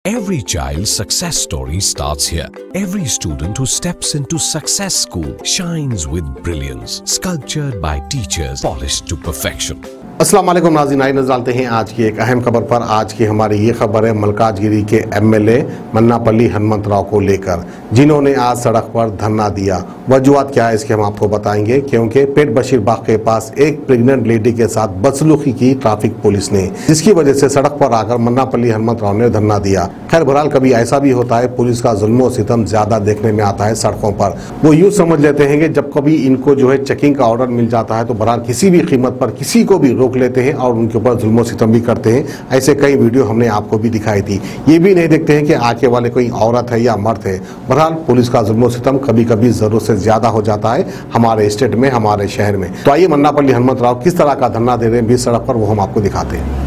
Every child's success story starts here. Every student who steps into Success School shines with brilliance, sculptured by teachers, polished to perfection. अस्सलाम वालेकुम नाज़रीन, आइए नज़र डालते हैं आज की एक अहम खबर पर। आज की हमारी ये खबर है मलकाजगिरी के एमएलए मन्नापल्ली हनुमंतराव को लेकर, जिन्होंने आज सड़क पर धरना दिया। वजूहत क्या है इसके हम आपको बताएंगे, क्योंकि पेट बशीर बाग के पास एक प्रेग्नेंट लेडी के साथ बदसलूकी की ट्रैफिक पुलिस ने, जिसकी वजह से सड़क पर आकर मन्नापल्ली हनुमंतराव ने धरना दिया। खैर बहरहाल कभी ऐसा भी होता है, पुलिस का जुल्म सितम ज्यादा देखने में आता है सड़कों पर। वो यूँ समझ लेते हैं कि जब कभी इनको जो है चेकिंग का ऑर्डर मिल जाता है तो बहरहाल किसी भी कीमत पर किसी को भी रोक लेते हैं और उनके ऊपर जुल्म सितम भी करते हैं। ऐसे कई वीडियो हमने आपको भी दिखाई थी। ये भी नहीं देखते हैं कि आगे वाले कोई औरत है या मर्द है। बहरहाल पुलिस का जुल्म सितम कभी कभी जरूरत से ज्यादा हो जाता है हमारे स्टेट में, हमारे शहर में। तो आइए मन्नापल्ली हनुमंतराव किस तरह का धरना दे रहे हैं बीच सड़क पर, वो हम आपको दिखाते हैं।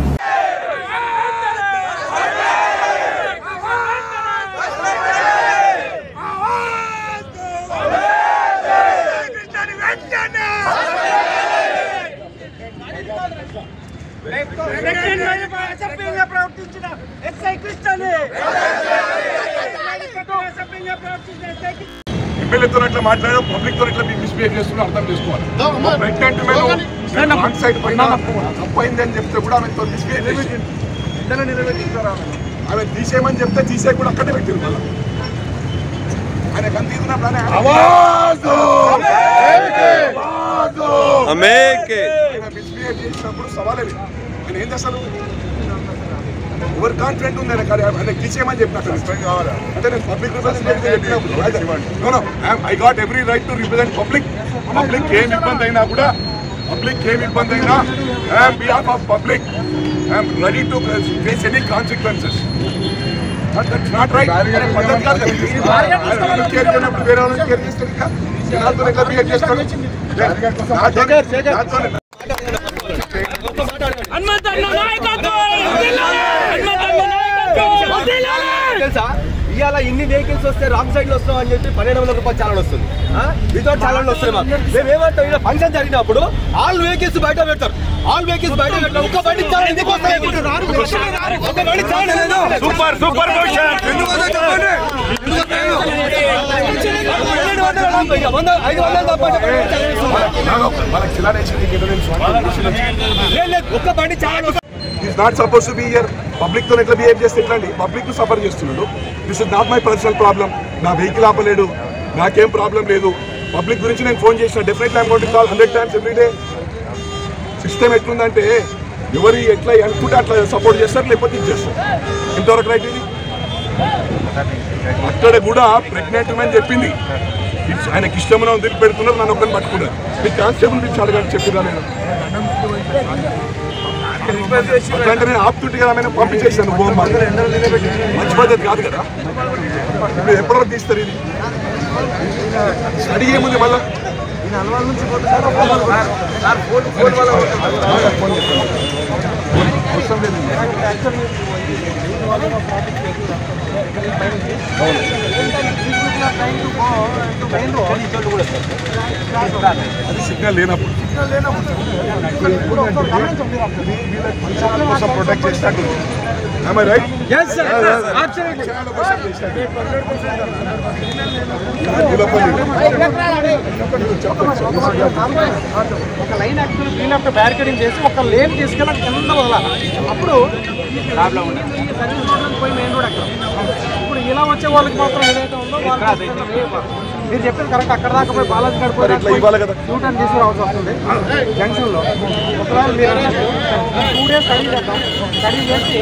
ఎమ్మెల్యేతో అట్లా మాట్లాడడం, పబ్లిక్ తో ఇట్లా మిస్బిహేవ్ చేస్తున్నా అర్థం చేసుకోవాలి. ప్రెగ్నెంట్ మెన్ రాంగ్ సైడ్ పైన తప్పైంది అని చెప్తే కూడా ఆమెతో మిస్బిహేవ్ చేసి ఆమె తీసేయమని చెప్తే తీసే కూడా అక్కడే పెట్టింది. మళ్ళీ ఆయన కంతీదున్నా మిస్బిహేవ్ చేసినప్పుడు సవాలే ఆయన ఏం చేస్తారు. ఓవర్ కాన్ఫిడెంట్ ఉంది ఆయన తీసేయమని చెప్పిన అంటే నేను public I got every right to represent public. Public ఏం ఇబ్బంది అయినా కూడా, పబ్లిక్ ఏం ఇబ్బంది అయినా I'm behalf of public, I'm ready to face any consequences. Not right పద్ధతి కాదు. కేర్ చేయనప్పుడు వేరే వాళ్ళని కేర్ చేస్తారు, ఇంకా జనాలతో ఎట్లా బిహేవ్ చేస్తాడు. ఇవాళ ఇన్ని వెహికల్స్ వస్తే రాంగ్ సైడ్ లో వస్తాం అని చెప్పి 1200 రూపాయలు చాలాన్ వస్తుంది. వితౌట్ చాలాన్ వస్తుంది. మేము ఏమంటాం, ఇలా ఫంక్షన్ జరిగినప్పుడు ఆల్ వెహికల్స్ బయట పెడతారు. ఆల్ వెహికల్స్ బయట పెట్టారు. ఒక్క బండి చాలు ఎందుకు వస్తాయి? ఒక బండి చాలు. సూపర్ సూపర్ ఒక్క బండి చాలు. He's not supposed to be here. Public తో ఎట్లా బిహేవ్ చేస్తే ఎట్లా అండి? పబ్లిక్ ను సఫర్ చేస్తున్నాడు. This is not my personal problem. నా వెహికల్ ఆపలేడు, నాకేం ప్రాబ్లం లేదు. పబ్లిక్ గురించి నేను ఫోన్ చేసిన, definitely I'm going to call 100 times every day. సిస్టమ్ ఎట్లుందంటే ఎవరు ఎట్లా అనుకుంటే అట్లా సపోర్ట్ చేస్తారు, లేకపోతే ఇది చేస్తారు. ఇంతవరకు రైట్ ఇది. అక్కడ కూడా ప్రెగ్నెంట్ అని చెప్పింది, ఆయనకి ఇష్టమైన వదిలి పెడుతున్నారు, నన్ను ఒక్కరిని పట్టుకున్నారు. మీ కానిస్టేబుల్ నుంచి అడగని చెప్పిరా నేను అట్లాంటి నేను ఆపుతుంటే కదా ఆమె పంపించేసాను. మంచి పద్ధతి కాదు కదా. ఇప్పుడు ఎప్పటివరకు తీస్తారు ఇది? స్టడీ ఏముంది మళ్ళా? అది సిగ్నల్ లేనప్పుడు కోసం ప్రొటెక్ట్ చేసినట్టు. Am I right? Yes sir. Absolutely. ఒక line actually clean up barricading చేసి ఒక లేన్ తీసుకెళ్ళి కింద వదలాలి. అప్పుడు ప్రాబ్లం ఉండదు. సర్వీస్ రోడ్ పోయి మెయిన్ రోడ్ అక్కడ. ఇప్పుడు ఇలా వచ్చే వాళ్ళకి మాత్రం ఏదైతే ఉందో మీరు చెప్పేది కరెక్ట్. అక్కడ దాకా పోయి బాలాజీ గారు టర్న్ తీసుకురావాల్సి వస్తుంది జంక్షన్ లో. ఒకవేళ మీరు 2 days స్టడీ చేద్దాం. స్టడీ చేసి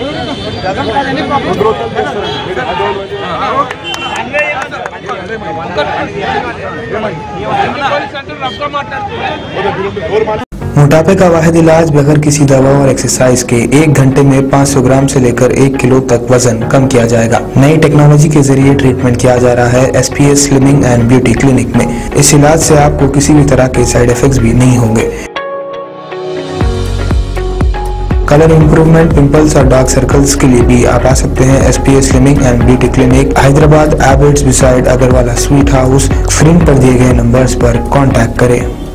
मोटापे का वाहिद इलाज बगैर किसी दवा और एक्सरसाइज के 1 घंटे में 500 ग्राम से लेकर 1 किलो तक वजन कम किया जाएगा। नई टेक्नोलॉजी के जरिए ट्रीटमेंट किया जा रहा है SPS slimming and beauty clinic में। इस इलाज से आपको किसी भी तरह के साइड इफेक्ट्स भी नहीं होंगे। कलर इंप्रूवमेंट, पिंपल्स और डार्क सर्कल्स के लिए भी आप आ सकते हैं SPS slimming and beauty clinic, Hyderabad, Abids beside Agarwala sweet house. Screen पर दिए गए नंबर्स पर कांटेक्ट करें।